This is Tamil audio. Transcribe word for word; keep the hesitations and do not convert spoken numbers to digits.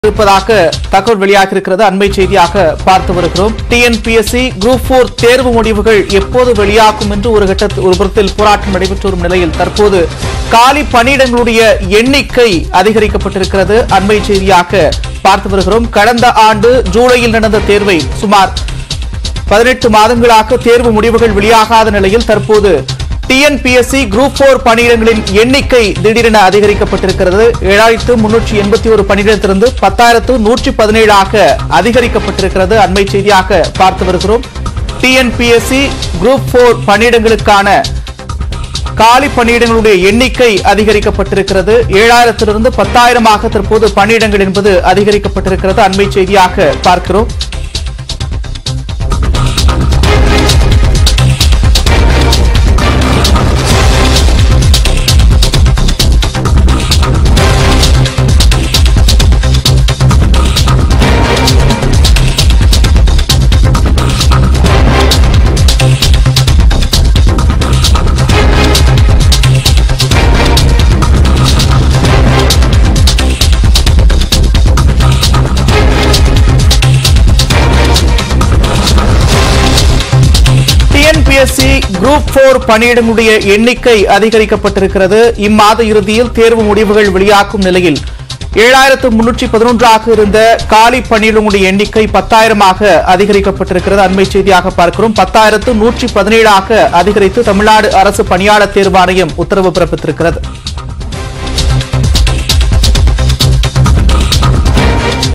இருப்பதாக தகவல் வெளியாக இருக்கிறது. அண்மை செய்தியாக பார்த்து வருகிறோம். டிஎன்பிஎஸ்சி குரூப் போர் தேர்வு முடிவுகள் எப்போது வெளியாகும் என்று ஒரு கட்டத்தில் ஒரு புறத்தில் போராட்டம் நடைபெற்று வரும் நிலையில் தற்போது காலி பணியிடங்களுடைய எண்ணிக்கை அதிகரிக்கப்பட்டிருக்கிறது. அண்மை செய்தியாக பார்த்து வருகிறோம். கடந்த ஆண்டு ஜூலையில் நடந்த தேர்வை சுமார் பதினெட்டு மாதங்களாக தேர்வு முடிவுகள் வெளியாகாத நிலையில் தற்போது டிஎன்பிஎஸ்சி குரூப் போர் பணியிடங்களின் எண்ணிக்கை திடீரென அதிகரிக்கப்பட்டிருக்கிறது. ஏழாயிரத்து முன்னூற்றி எண்பத்தி ஒரு பணியிடத்திலிருந்து பத்தாயிரத்து நூற்றி பதினேழாக அதிகரிக்கப்பட்டிருக்கிறது. அண்மை செய்தியாக பார்த்து வருகிறோம். டிஎன்பிஎஸ்சி குரூப் போர் பணியிடங்களுக்கான காலி பணியிடங்களுடைய எண்ணிக்கை அதிகரிக்கப்பட்டிருக்கிறது. ஏழாயிரத்திலிருந்து பத்தாயிரமாக தற்போது பணியிடங்கள் என்பது அதிகரிக்கப்பட்டிருக்கிறது. அண்மை செய்தியாக பார்க்கிறோம். டிஎன்பிஎஸ்சி குரூப் போர் பணியிடங்களுடைய எண்ணிக்கை அதிகரிக்கப்பட்டிருக்கிறது. இம்மாத இறுதியில் தேர்வு முடிவுகள் வெளியாகும் நிலையில் ஏழாயிரத்து முன்னூற்றி பதினொன்றாக இருந்த காலி பணியிடங்களுடைய எண்ணிக்கை பத்தாயிரமாக அதிகரிக்கப்பட்டிருக்கிறது. அண்மை செய்தியாக பார்க்கிறோம். பத்தாயிரத்து நூற்றி பதினேழாக அதிகரித்து தமிழ்நாடு அரசு பணியாளர் தேர்வாணையம் உத்தரவு பிறப்பித்திருக்கிறது.